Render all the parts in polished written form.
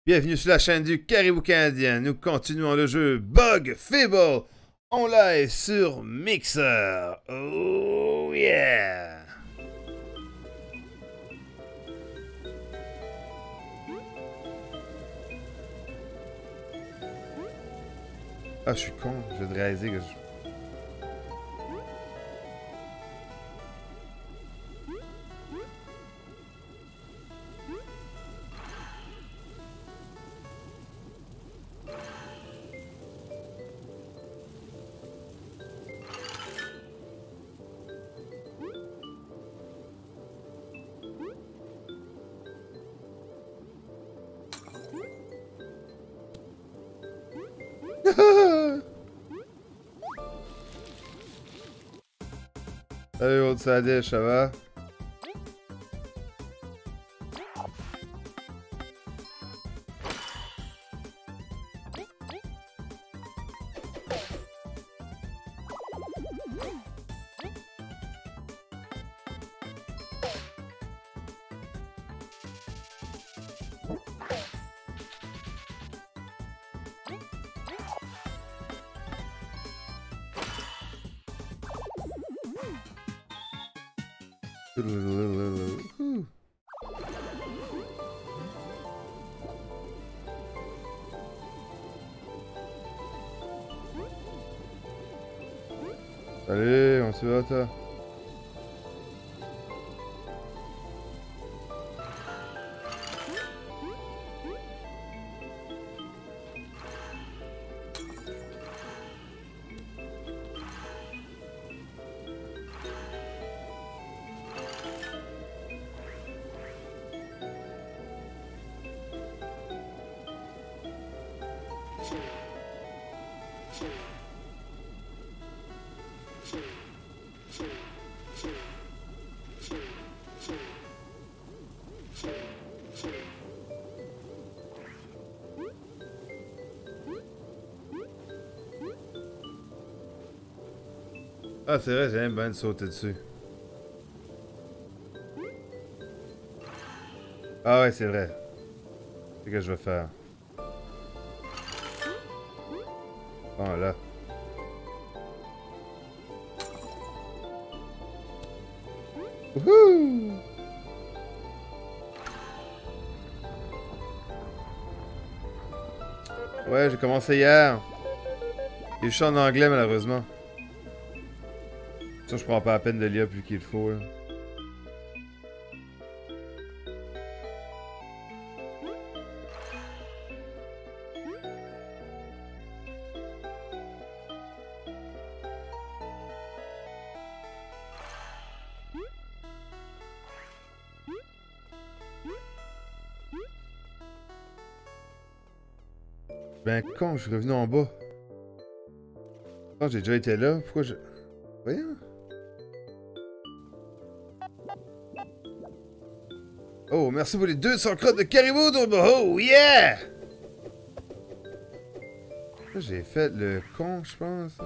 Bienvenue sur la chaîne du Caribou Canadien. Nous continuons le jeu Bug Fable en live sur Mixer. Oh yeah! Ah, je suis con. Je viens de réaliser que je... Salut, Old Sadish, ça va? Salut, on se voit toi? Ah, c'est vrai, j'aime bien de sauter dessus. Ah ouais, c'est vrai. C'est ce que je vais faire. Bon, là. Wouhou! Ouais, j'ai commencé hier. Il chante en anglais, malheureusement. Ça, je prends pas la peine de lire plus qu'il faut, là. Ben con, je suis revenu en bas. Oh, j'ai déjà été là. Pourquoi je... Voyons. Oh, merci pour les 200 crottes de caribou, Turbo. Oh, yeah! Là, j'ai fait le con, je pense.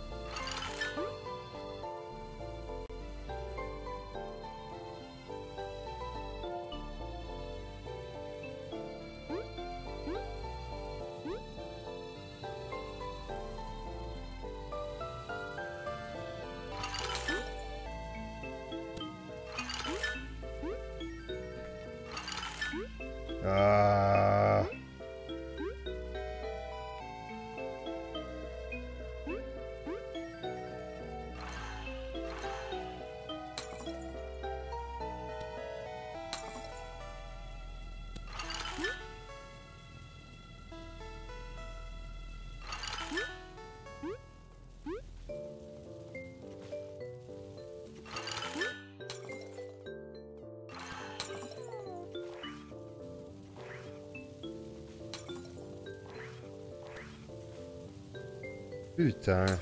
Ah. Putain.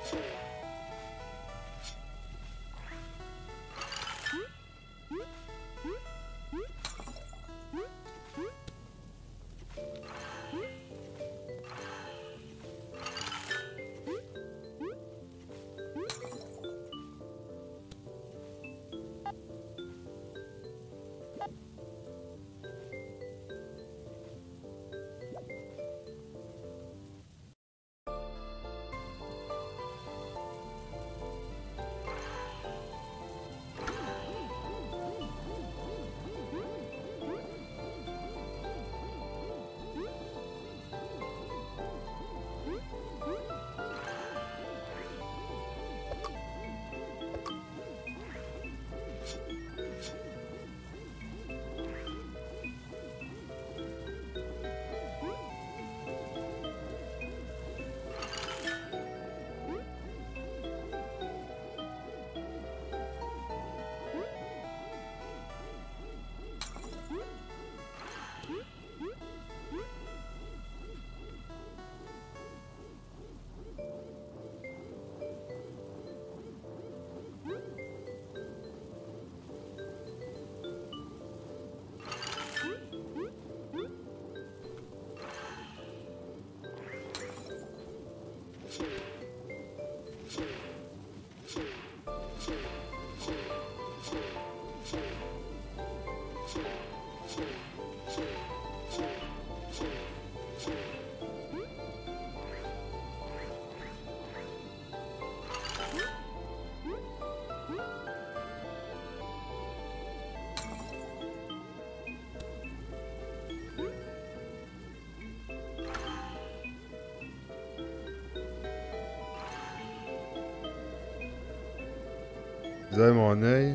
Vous avez mon œil.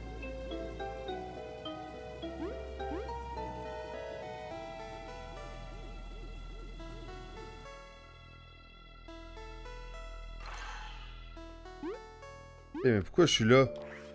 Eh, mais pourquoi je suis là?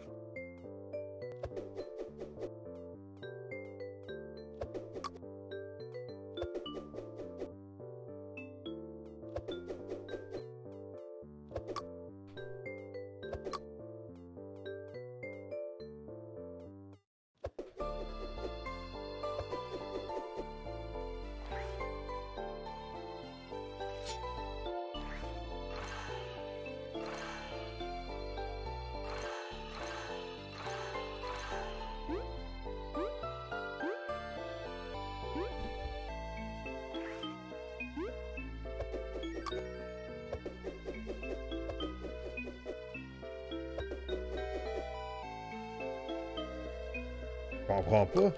Je comprends pas.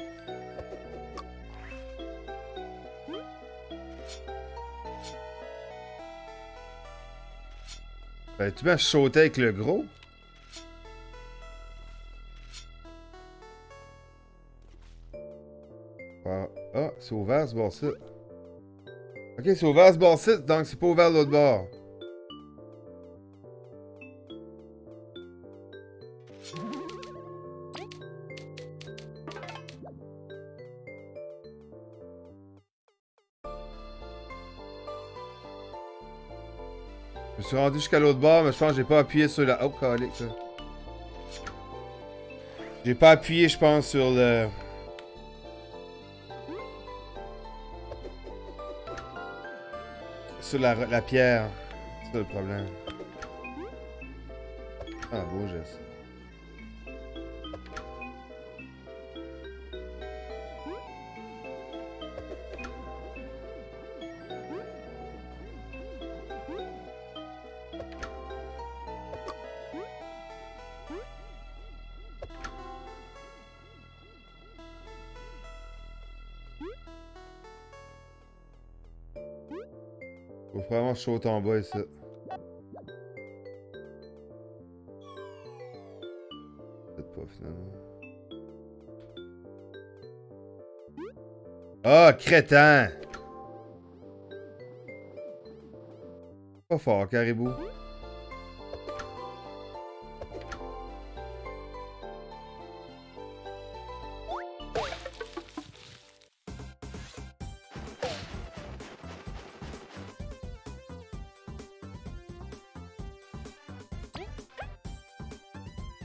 Ben, tu m'as sauté avec le gros? Ah, ah c'est ouvert ce bord-ci. Ok, c'est ouvert ce bord-ci, donc c'est pas ouvert l'autre bord. Je me suis rendu jusqu'à l'autre bord, mais je pense que j'ai pas appuyé sur la... Oh, calique, ça. J'ai pas appuyé, je pense, sur le... Sur la pierre. C'est ça le problème. Ah, beau geste. Faut vraiment chaud en bas ici. Peut-être pas finalement. Ah, crétin! Pas fort, caribou.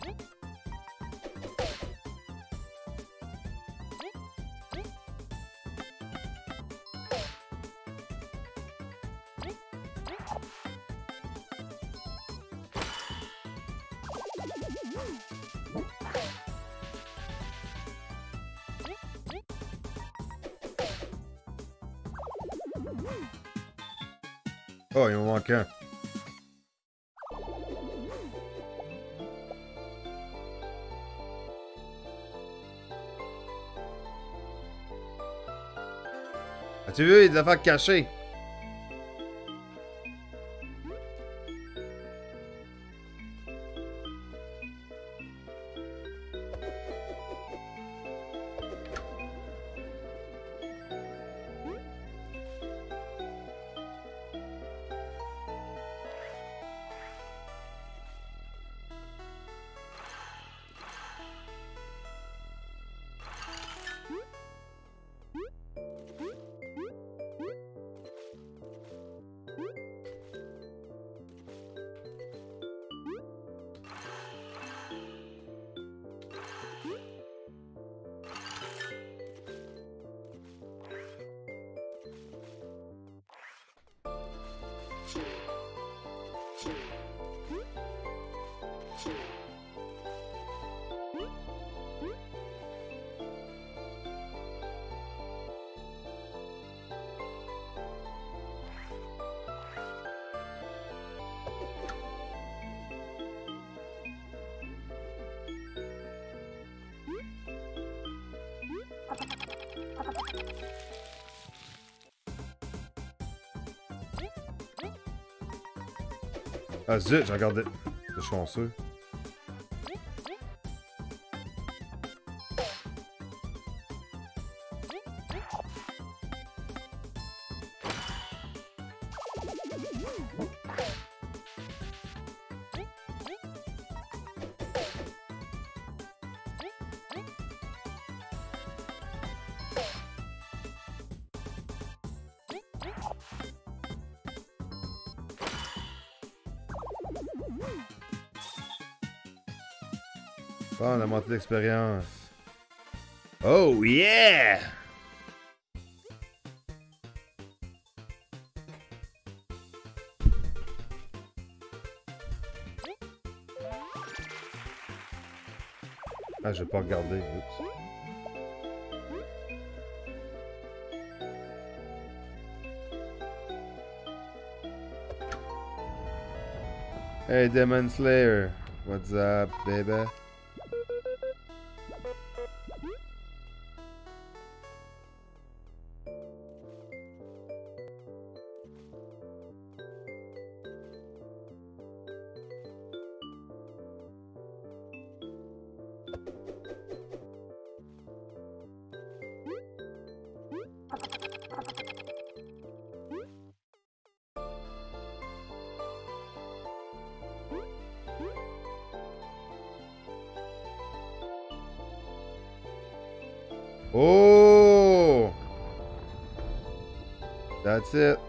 Oh, il m'en manque un. As-tu vu, il y a des affaires cachées? Ah zut, j'ai regardé. Je suis chanceux. Bon, on a monté l'expérience. Oh yeah! Ah, je vais pas regarder. Oups. Hey, Demon Slayer. What's up, baby? Oh! That's it.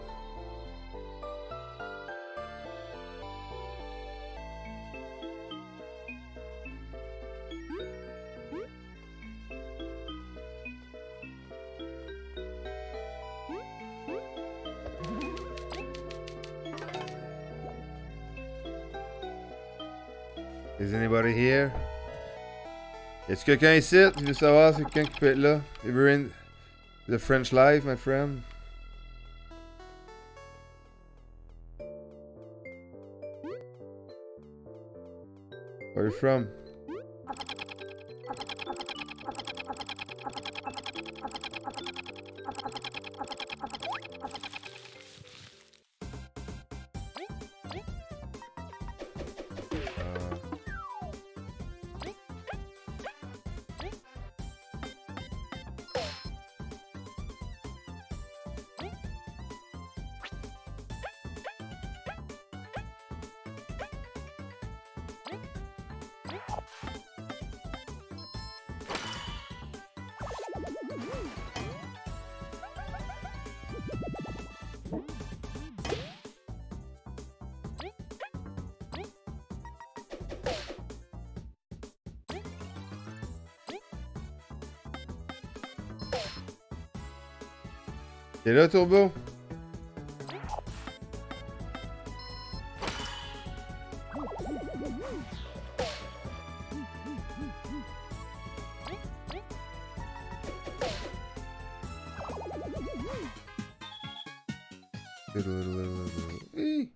Is anybody here? Est-ce que quelqu'un ici? Je veux savoir si quelqu'un qui peut être là. If you're in the French live, my friend. Where are you from? T'es là, Turbo? Hi.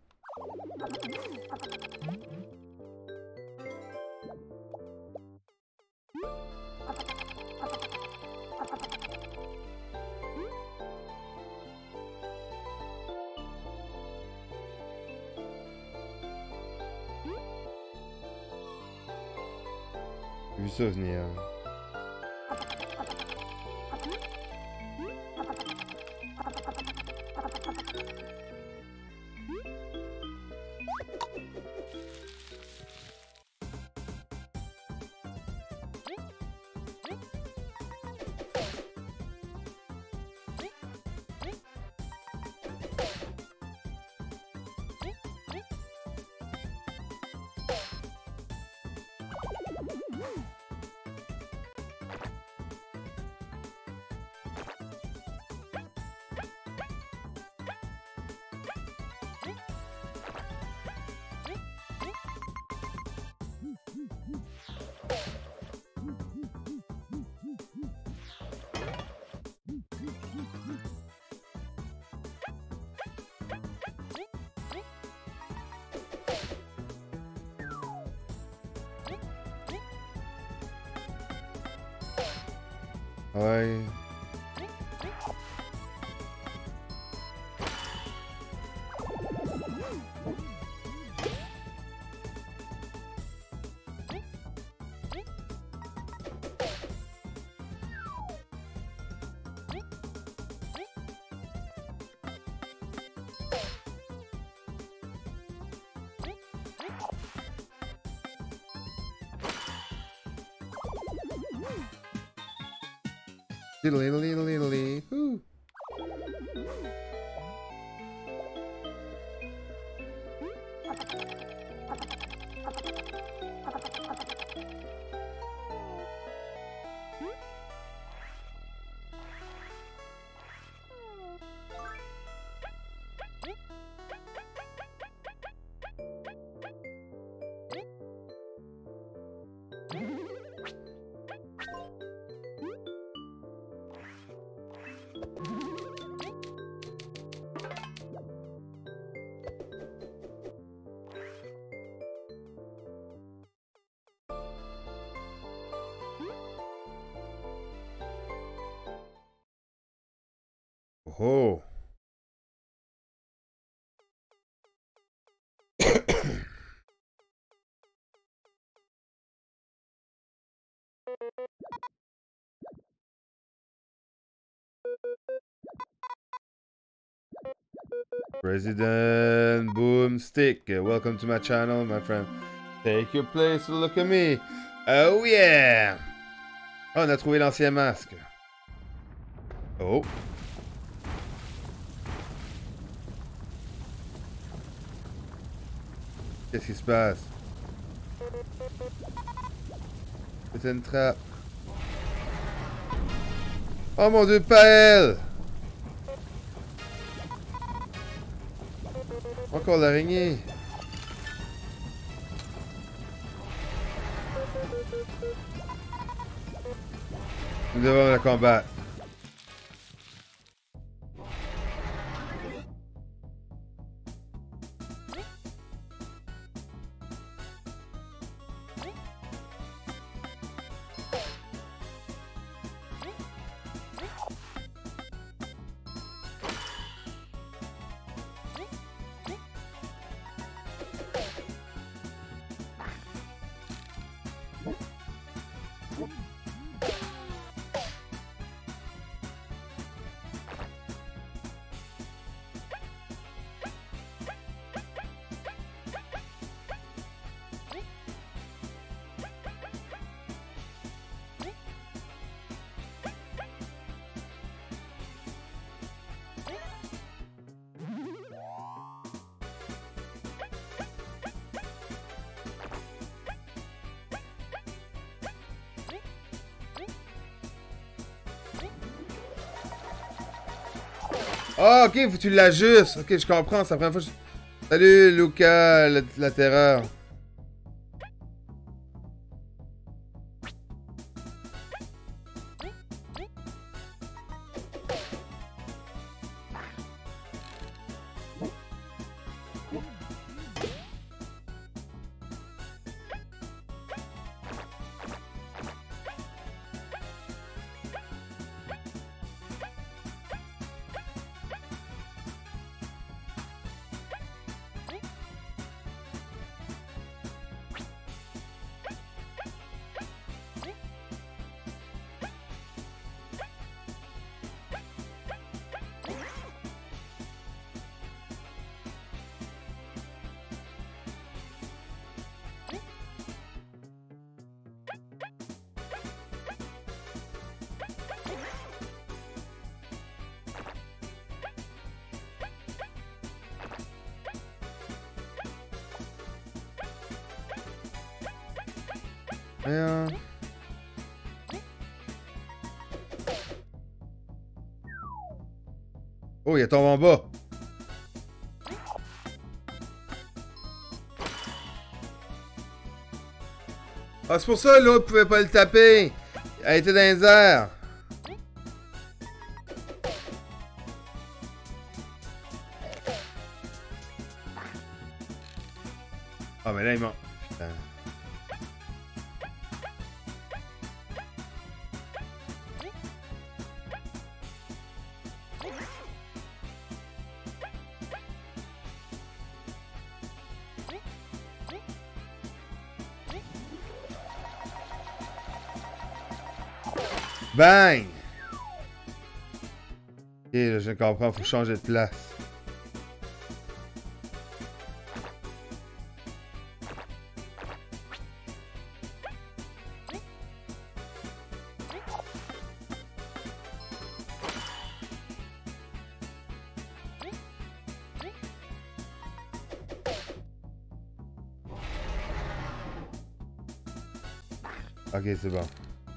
J'ai vu ça venir. Ouais. Diddly diddly diddly. Whoo. Oh. President Boomstick, welcome to my channel, my friend. Take your place, look at me. Oh yeah! Oh, on a trouvé l'ancien masque. Oh. Qu'est-ce qui se passe? C'est une trappe. Oh mon Dieu, pas elle! Encore l'araignée. Nous devons la combattre. Ah, ok, faut que tu l'ajustes. Ok, je comprends, c'est la première fois que je... Salut, Luca, la terreur. Rien. Oh, il tombe en bas. Ah, c'est pour ça l'autre pouvait pas le taper. Elle était dans les airs. Ah, mais là, il manque. Putain. Bang! Ok, là, je comprends, faut changer de place. Ok, c'est bon.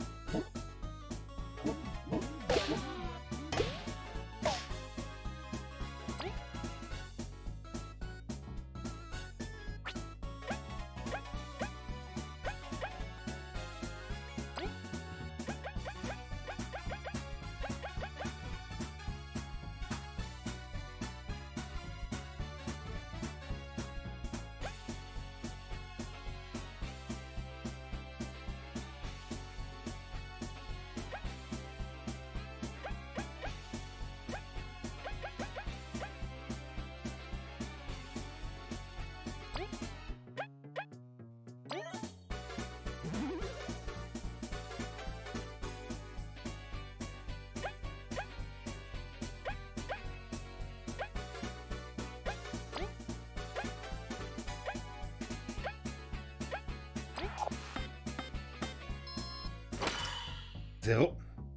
Zéro.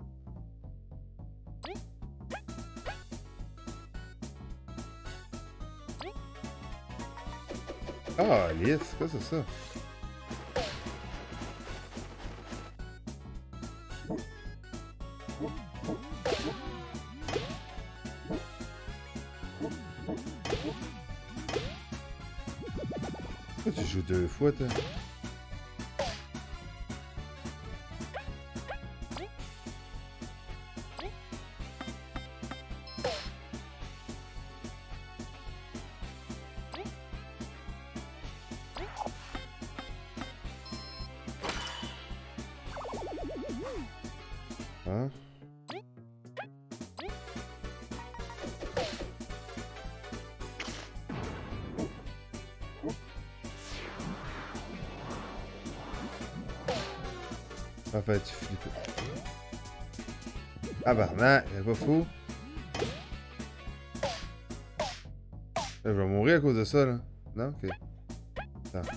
Ah, Alice, quoi c'est ça? Pourquoi tu joues deux fois, toi? Hein? En fait, tu flippes. Ah bah non, il est pas fou. Je vais mourir à cause de ça, là. Non? Ok. Attends.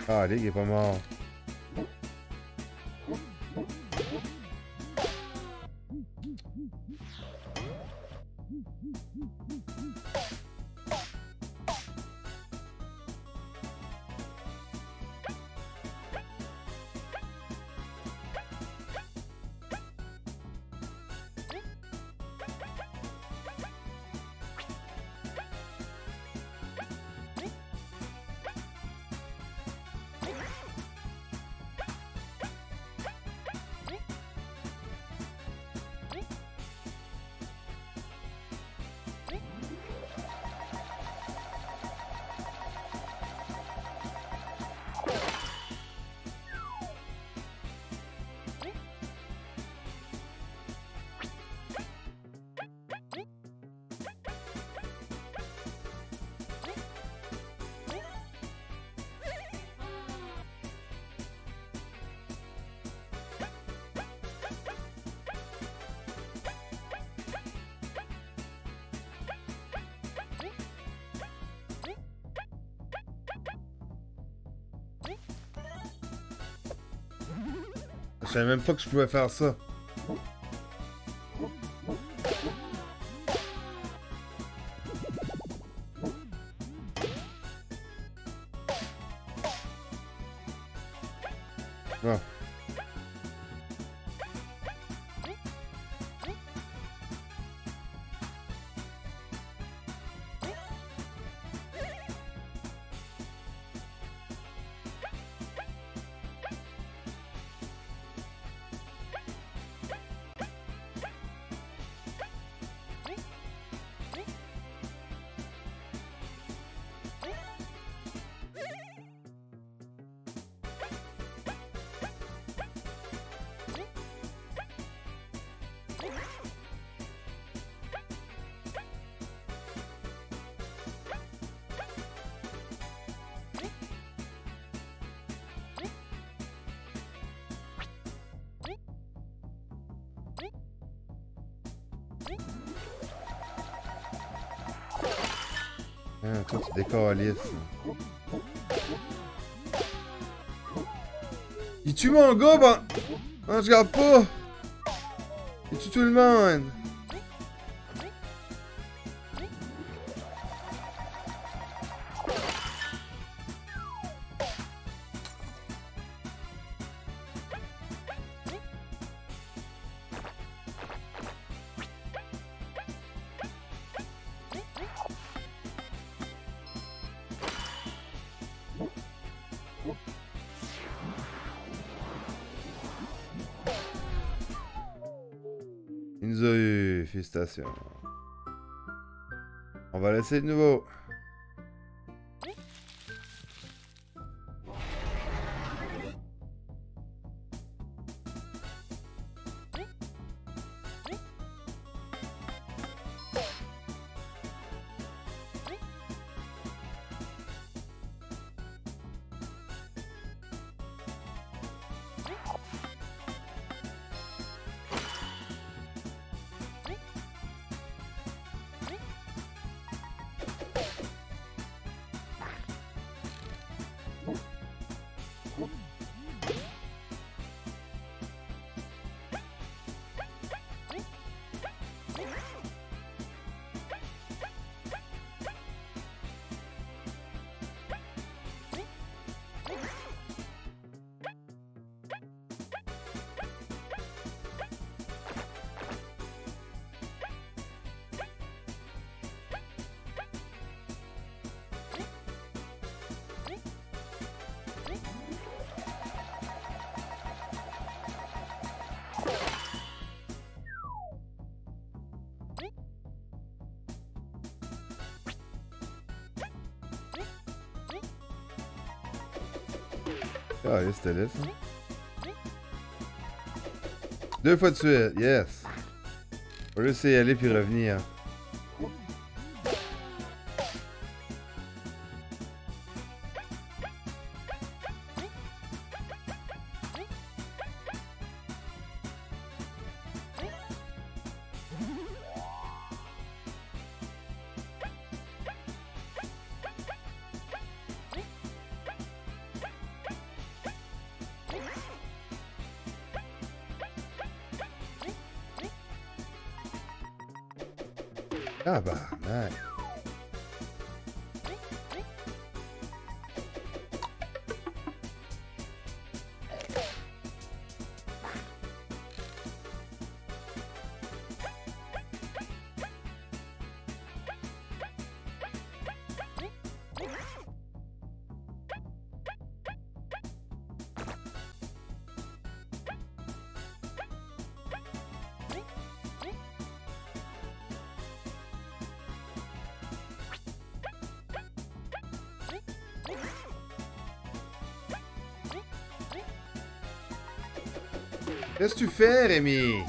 Ah, Ligue est pas mort. Je savais même pas que je pouvais faire ça. Ah. Ah, toi, tu décalisses. Il tue mon gars, ben... Non, je regarde pas. Il tue tout le monde. Il nous a eu, félicitations. On va laisser de nouveau. Ah, c'était là, ça. 2 fois de suite, yes. On va juste y aller puis revenir. Tabarnak. Qu'est-ce que tu fais, Rémi?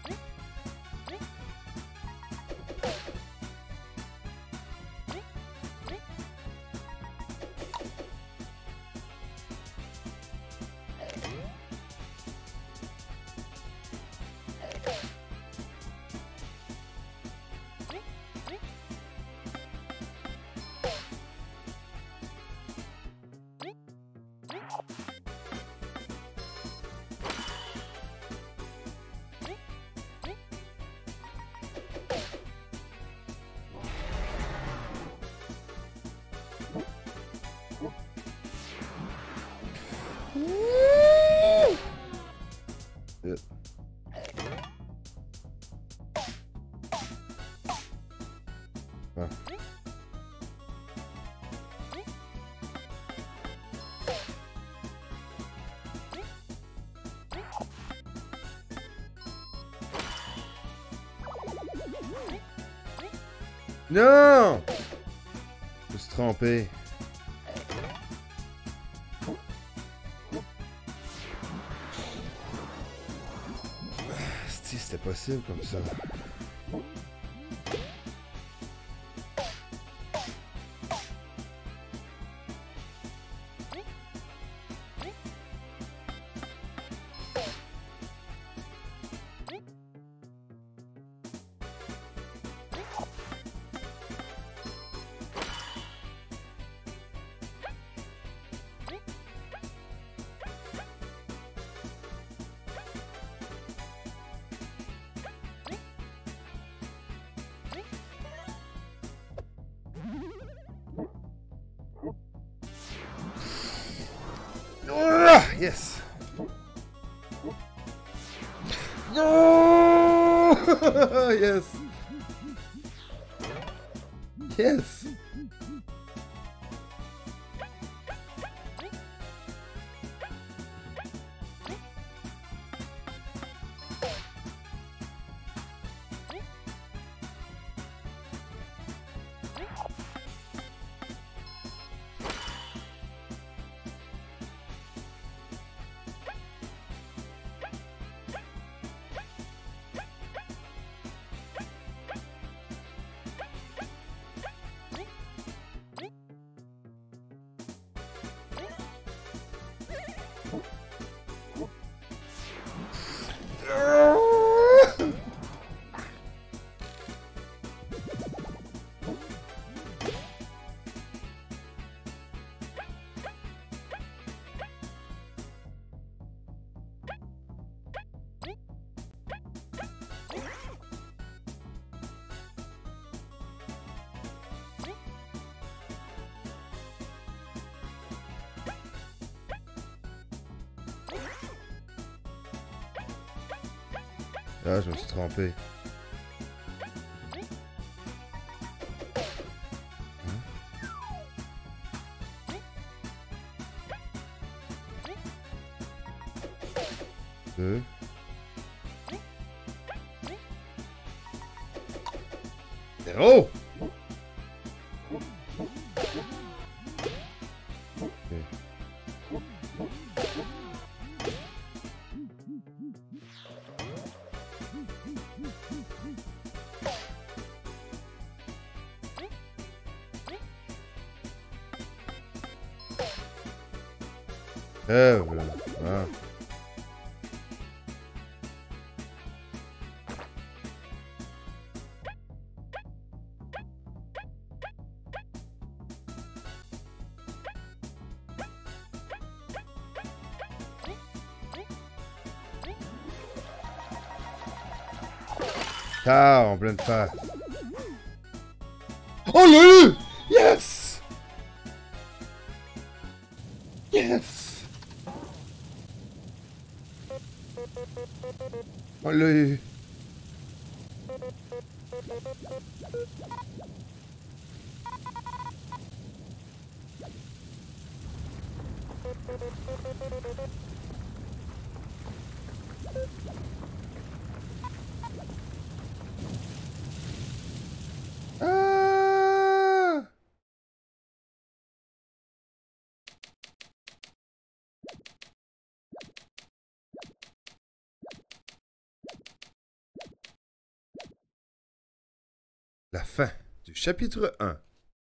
Non! Je me suis trompé. Si c'était possible comme ça. Yes. No! Yes. Yes. Ah, je me suis trompé. Deux. Zéro! Voilà. Ah. Ah, en pleine face. On l'a eu! Yes! Yes! On l'a eu. Ah! La fin du chapitre 1.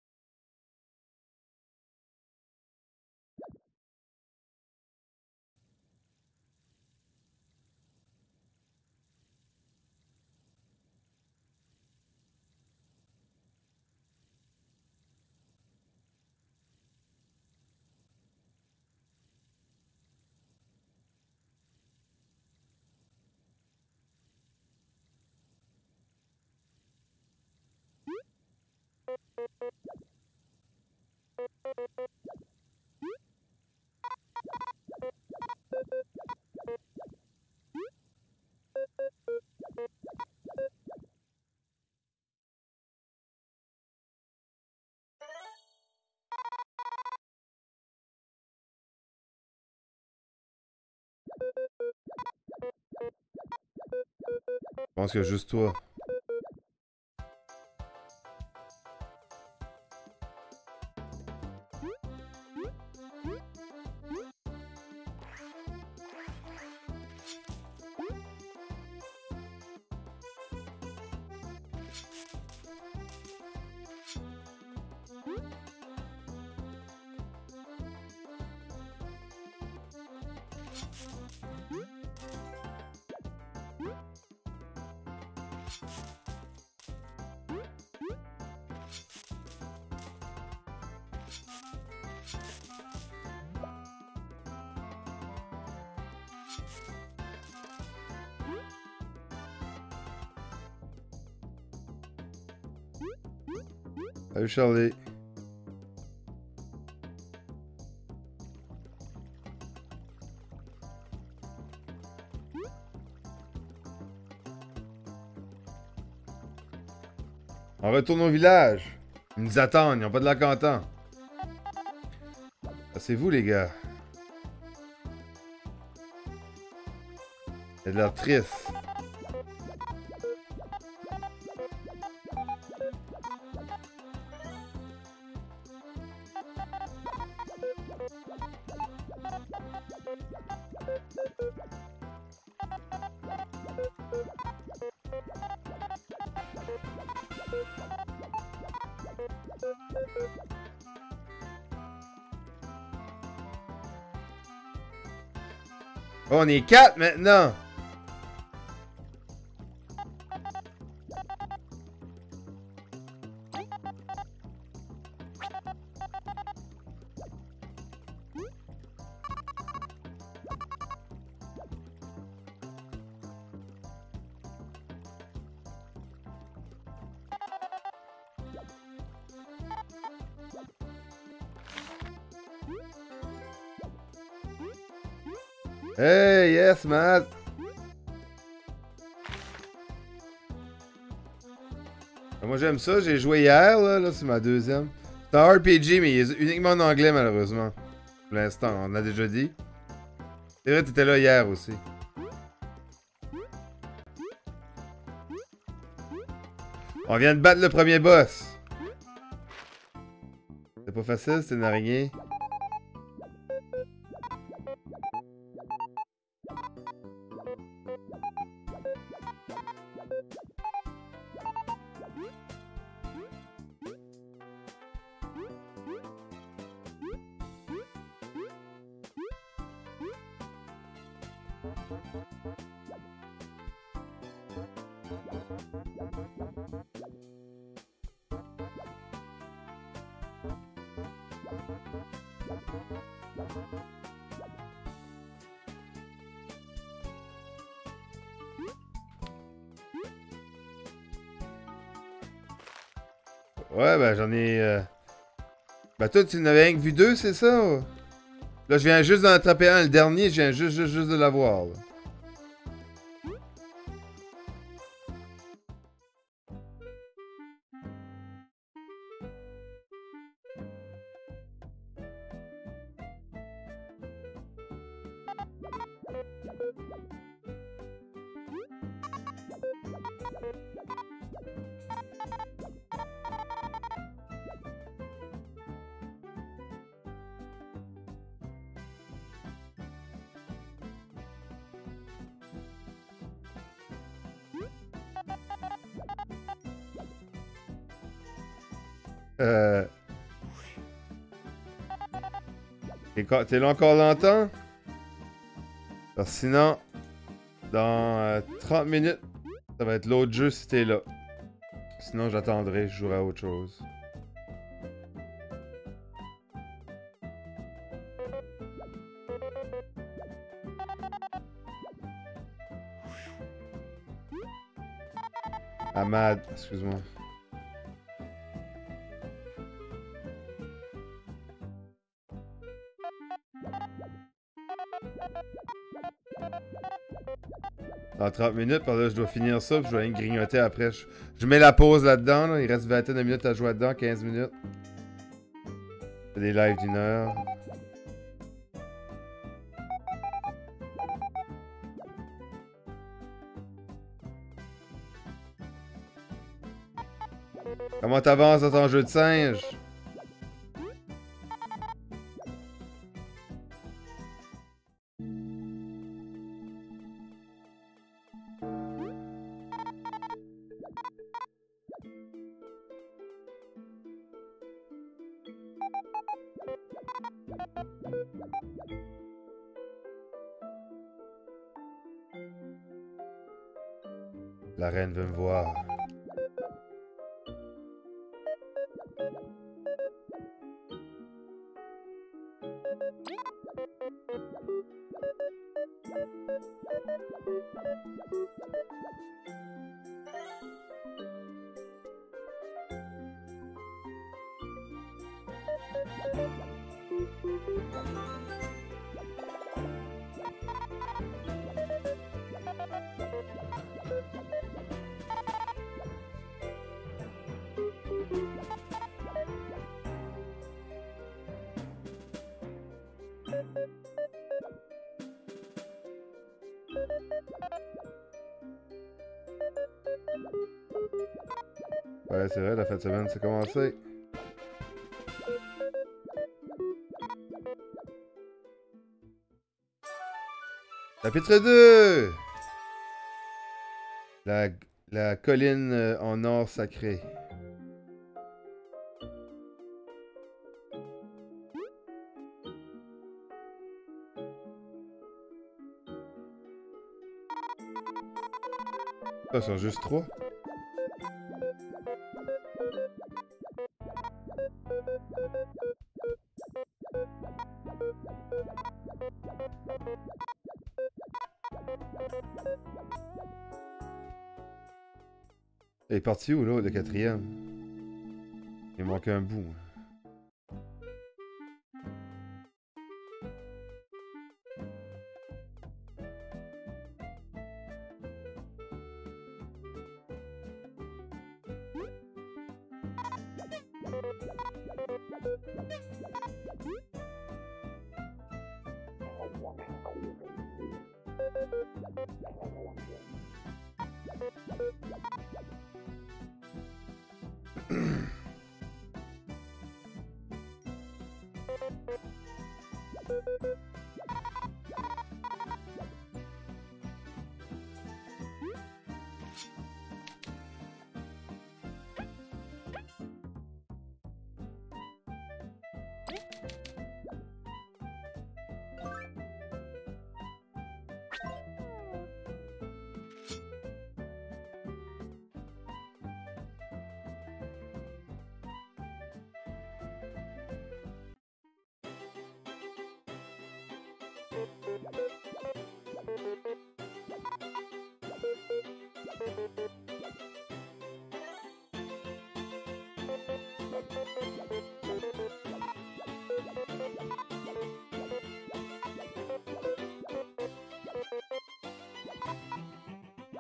Je pense qu'il y a juste toi. Salut Charlie. On retourne au village. Ils nous attendent, ils n'ont pas de lac en temps. Ah, c'est vous les gars. Il a de l'air triste. Oh, on est 4 maintenant. Hey, yes, Matt. Moi, j'aime ça. J'ai joué hier, là c'est ma deuxième. C'est un RPG, mais il est uniquement en anglais, malheureusement. Pour l'instant, on a déjà dit. C'est vrai, t'étais là hier aussi. On vient de battre le premier boss. C'est pas facile, c'est une araignée. Ouais, ben j'en ai... Ben toi, tu n'avais rien que vu deux, c'est ça? Ou? Là, je viens juste d'en attraper un. Le dernier, je viens juste de l'avoir. Là. T'es là encore longtemps? Parce que sinon, dans 30 minutes, ça va être l'autre jeu si t'es là. Sinon, j'attendrai, je jouerai à autre chose. Ahmad, excuse-moi. Dans 30 minutes, par là, je dois finir ça, puis je dois rien grignoter après. Je mets la pause là-dedans, là. Il reste 21 minutes à jouer dedans, 15 minutes. C'est des lives d'1 heure. Comment t'avances dans ton jeu de singe? La reine veut me voir. Ouais, c'est vrai, la fin de semaine, c'est commencé. Chapitre 2! La colline en or sacré. Ah, sont juste 3. Il est parti où, là, le quatrième? Il manque un bout.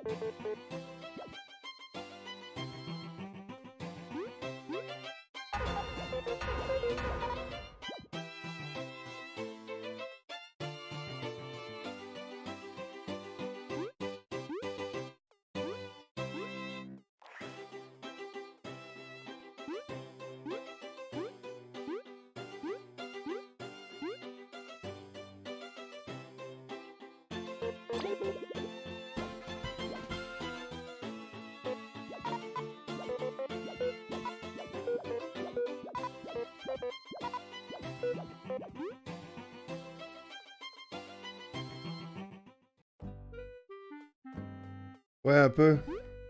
Ouais, un peu.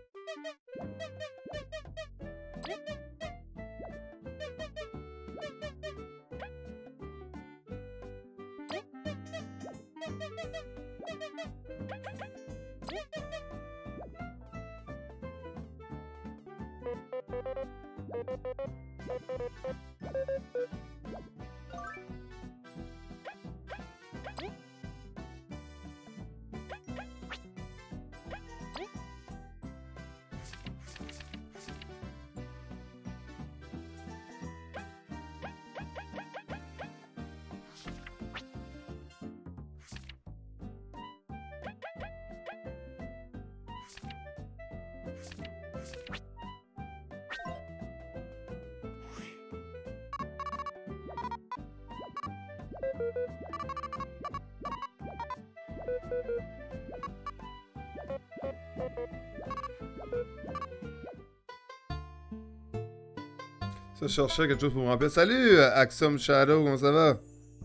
Ça, je cherchais quelque chose pour me rappeler. Salut, Axum Shadow, comment ça va?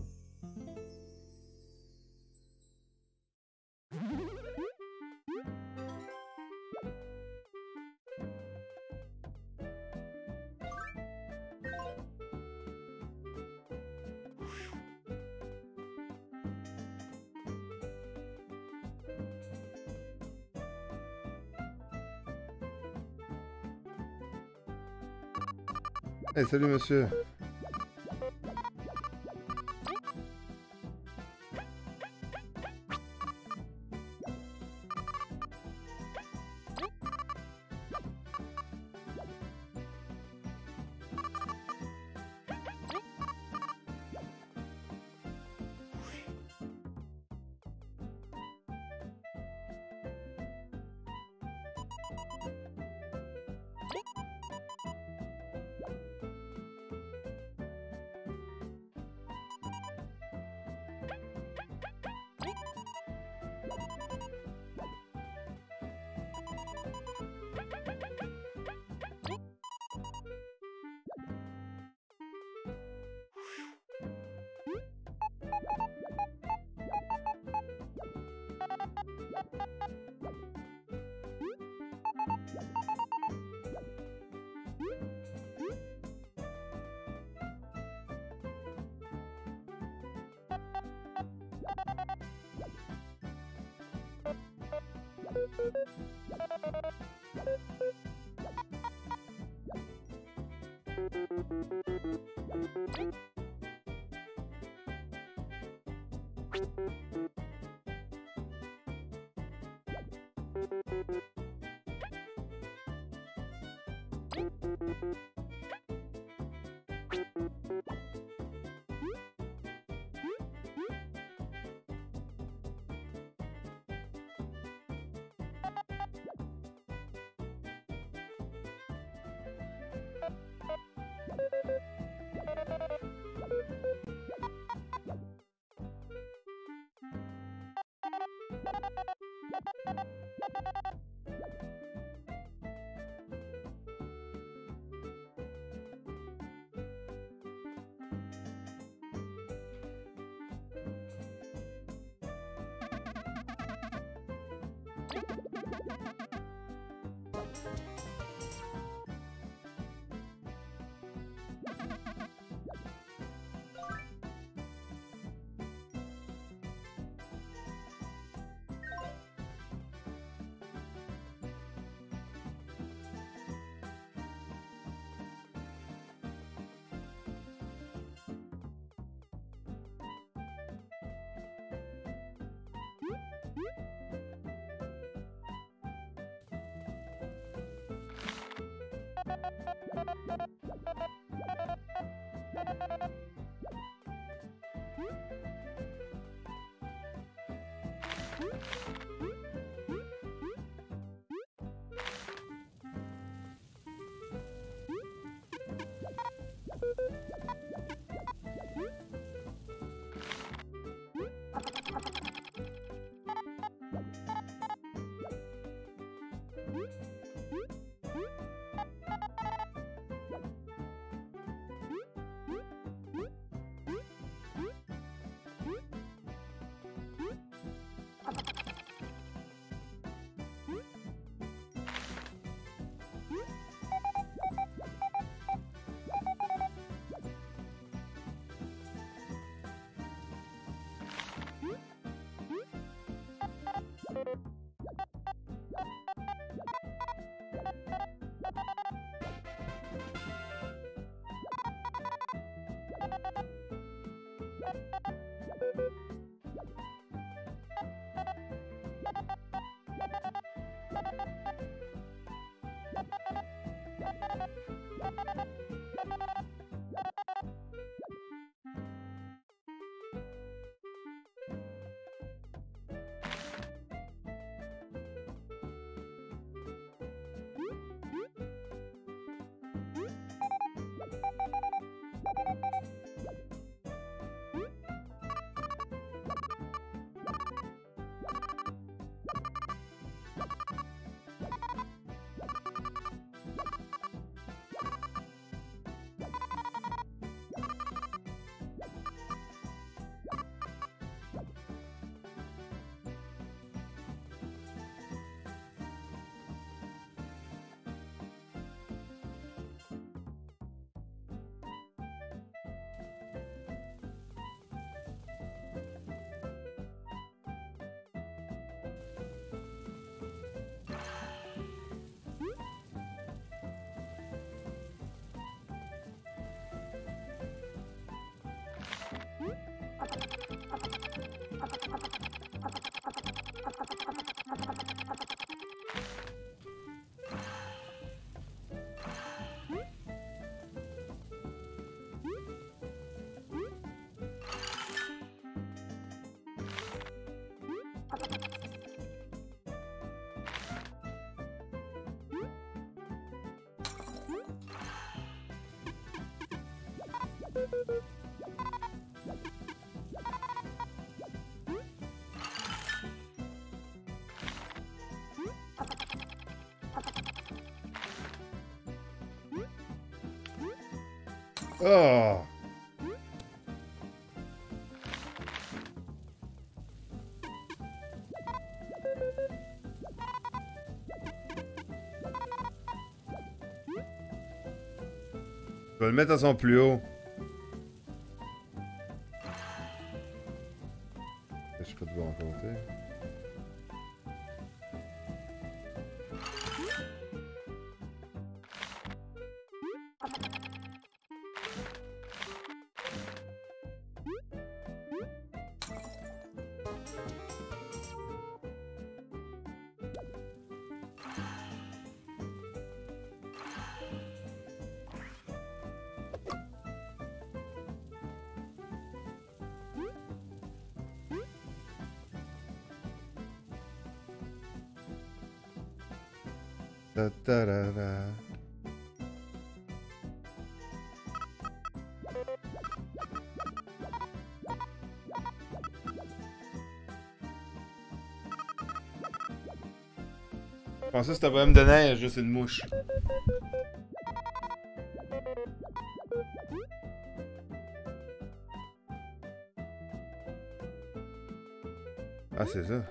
Hey, salut, monsieur. Oh! Je vais le mettre à son plus haut. Je peux devoir en compter. Ta ta ra ra. Je pensais que c'était un problème de neige, juste une mouche. Ah, c'est ça.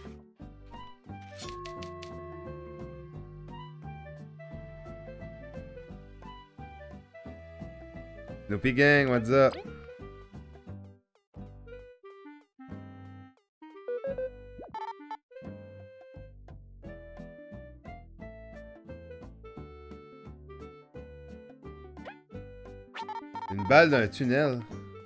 Snoopy Gang, what's up? Une balle d'un tunnel.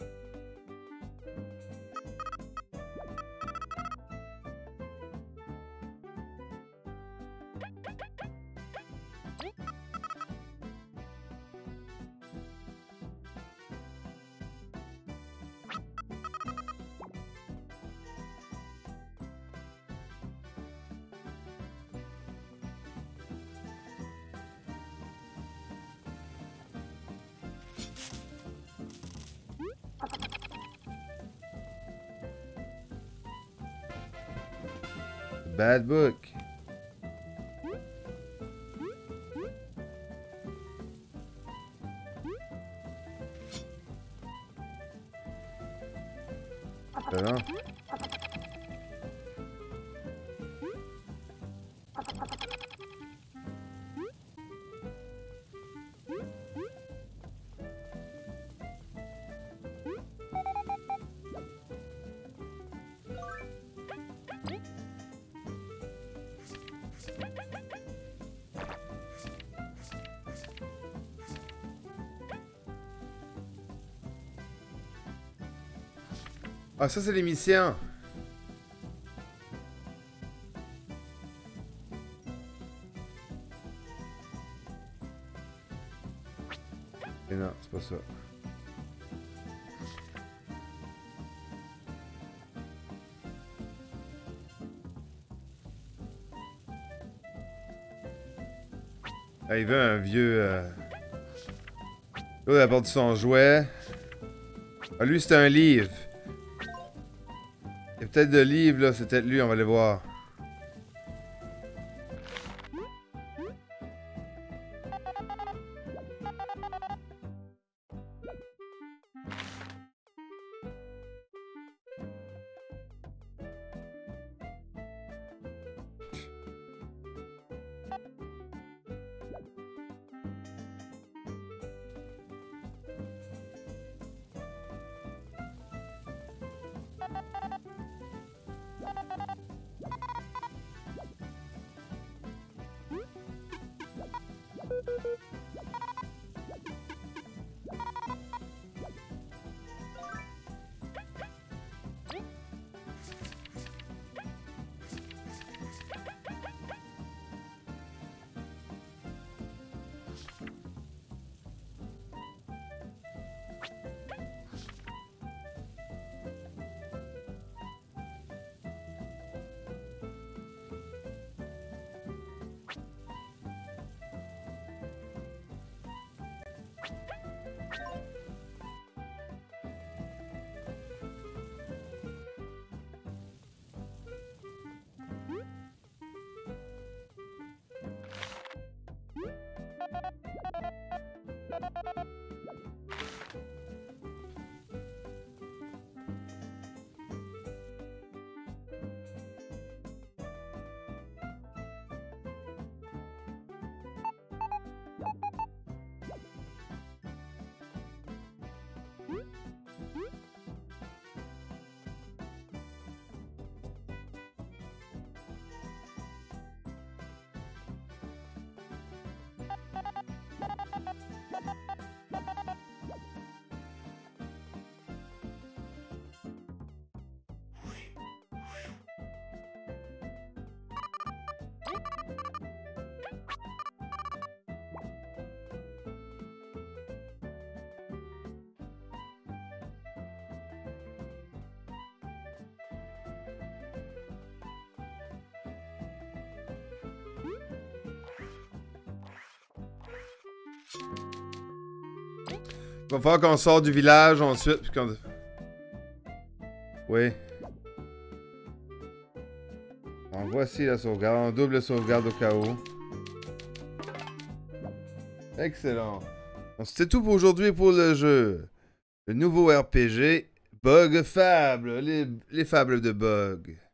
Bad book. Excellent. Ah, ça, c'est l'émission. Et non, c'est pas ça. Ah, il veut un vieux... Là, il apporte son jouet. Ah, lui, c'est un livre. Il y a peut-être de livres, là. C'est peut-être lui, on va aller voir. Il va falloir qu'on sorte du village ensuite. Puis qu'on... Oui. Donc voici la sauvegarde. On double sauvegarde au cas où. Excellent. Donc c'était tout pour aujourd'hui pour le jeu. Le nouveau RPG, Bug Fable. Les fables de Bug.